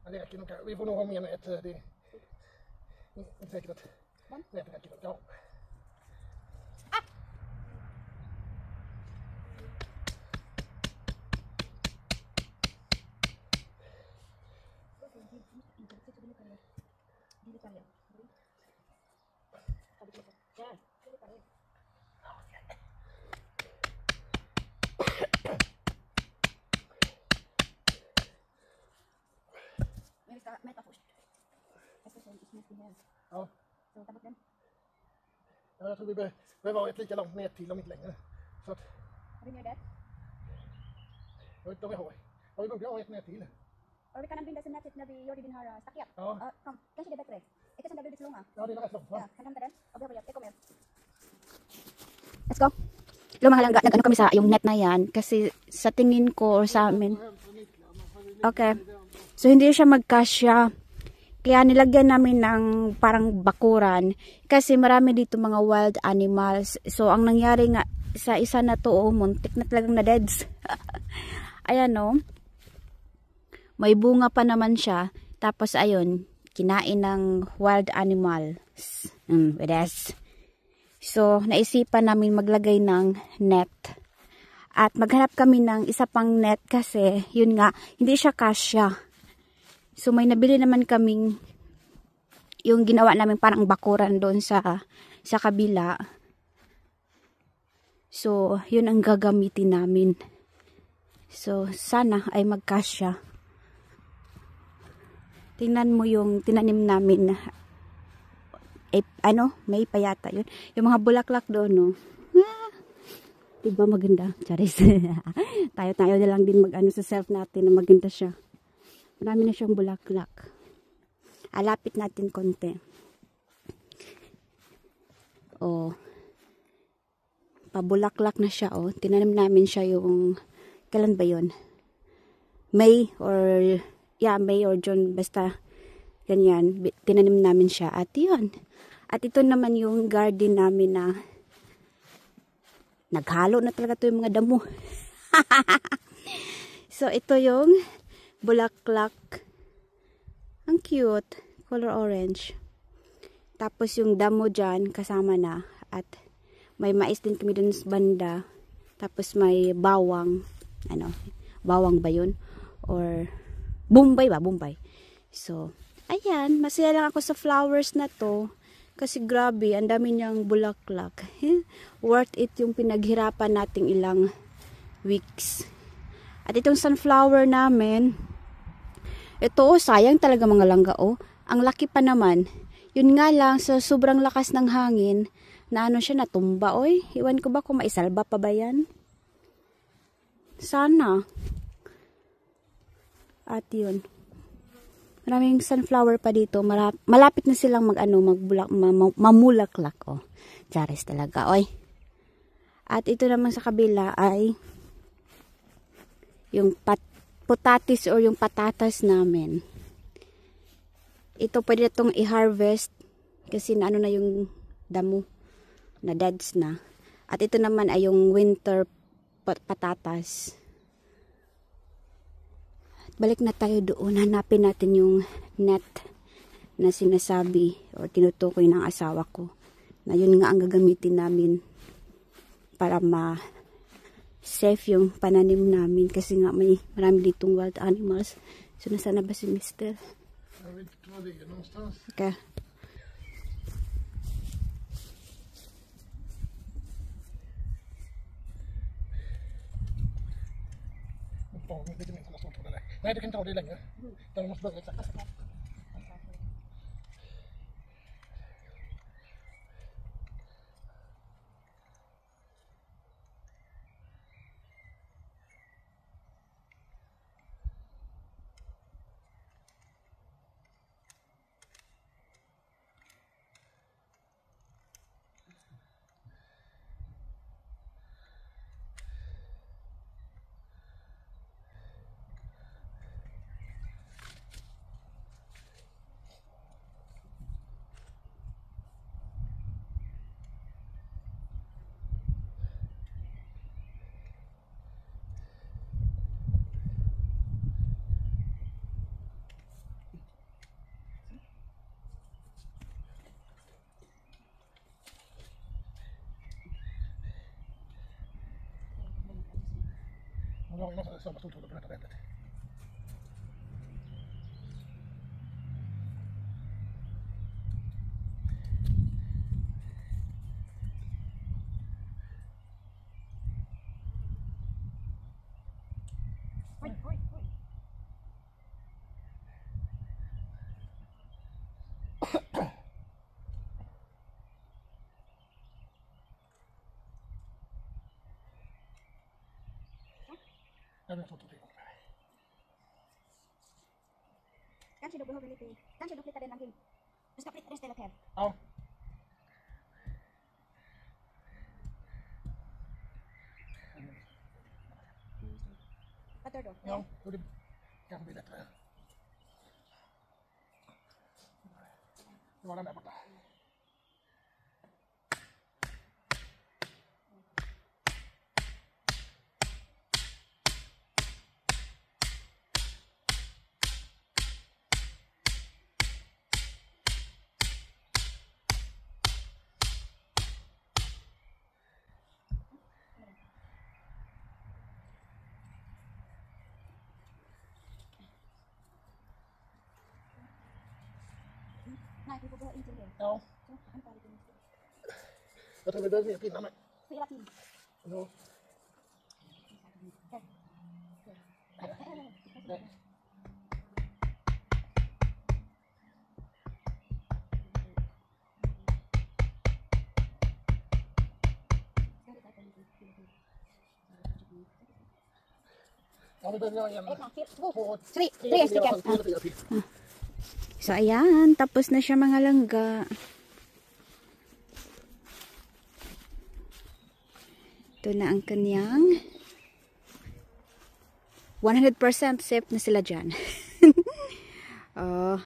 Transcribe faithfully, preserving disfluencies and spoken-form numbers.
Ja, det räcker nog. Vi får nog ha med nät. Det är inte säkert att nätet räcker. Ja. Men vi ska mäta först. Jag ska se om det är här. Ja. Så ta bort den. Ja, jag tror vi behöver ha ett lika långt nät till om inte längre. Så att, Har vi ner där? jag vet inte om vi har. Ja, vi borde ha ett nät till. Och vi kan använda sen nätet när vi gjorde den här staket. Ja. Ja, kom. Kanske det är bättre. Eftersom det är väldigt långa. Ja, det är rätt långt. Ja, Va? kan hämta den. Och behöver jag. Jag kommer. Let's go. Lumahalaga, nag-ano kami sa yung net na yan kasi sa tingin ko or sa amin. Okay. So hindi siya magkasya. Kaya nilagyan namin ng parang bakuran kasi marami dito mga wild animals. So ang nangyari nga sa isa na to, oh, muntik na talagang na-deads. Ayan, no. May bunga pa naman siya. Tapos ayun, kinain ng wild animals. Mm, yes. So, naisipan namin maglagay ng net. At maghanap kami ng isa pang net kasi, yun nga, hindi siya kasya. So, may nabili naman kaming yung ginawa namin parang bakuran doon sa, sa kabila. So, yun ang gagamitin namin. So, sana ay magkasya. Tingnan mo yung tinanim namin. Eh, ano, may payata yun. Yung mga bulaklak doon, no. Ah, diba maganda? Charis. Tayo-tayo na lang din mag-ano sa self natin na maganda siya. Marami na siyang bulaklak. Alapit natin konti. Oh. Pabulaklak na siya, oh. Tinanim namin siya yung, kailan ba yun? May or, yeah, May or June, basta ganyan. Tinanim namin siya. At yun. At ito naman yung garden namin na naghalo na talaga ito yung mga damo. So, ito yung bulaklak. Ang cute. Color orange. Tapos yung damo dyan, kasama na. At may mais din kami dun sa banda. Tapos may bawang. Ano? Bawang ba yun? Or Bombay ba? Bombay. So, ayan. Masaya lang ako sa flowers na to. Kasi grabe, ang dami niyang bulaklak. Worth it yung pinaghirapan nating ilang weeks. At itong sunflower namin, ito, oh, sayang talaga mga langga, oh. Ang laki pa naman. Yun nga lang, sa sobrang lakas ng hangin, na ano siya, natumba, oy. Iwan ko ba kung maisalba pa ba yan? Sana. At yun. Maraming sunflower pa dito. Marap, malapit na silang mag-ano, magbulak, mam, mamulaklak. Oh. Charis talaga, oy. At ito naman sa kabila ay yung pat, patatis or yung patatas namin. Ito pwede itong i-harvest kasi na ano na yung damo na deads na. At ito naman ay yung winter pat patatas. Balik na tayo doon. Hanapin natin yung net na sinasabi o tinutukoy ng asawa ko. Na yun nga ang gagamitin namin para ma-safe yung pananim namin. Kasi nga may marami ditong wild animals. So, nasaan na ba si mister? Jag vet inte var det är någonstans. Okay. Nej, du kan ta det längre. Du måste börja exakt. Och då har vi massa samma stortrådar på detta nätet. Oj, oj, oj. Jag vet inte. Kanske du behöver lite, kanske du flyttar den omkring. Du ska flytta den stället här. Ja. Vad tror du? Ja, då det kanske blir bättre. Det var den där borta. Nej, vi får gå in till det. Ja, Så, vänta lite. jag tror vi behöver mer pinnar med. Hela tiden. Ja. Nej. Ja, vi behöver göra en, två, Tre, tre, tre fyra, stycken. tre, fyra till. So, ayan. Tapos na siya mga langga. Ito na ang kanyang one hundred percent safe na sila dyan. Oh,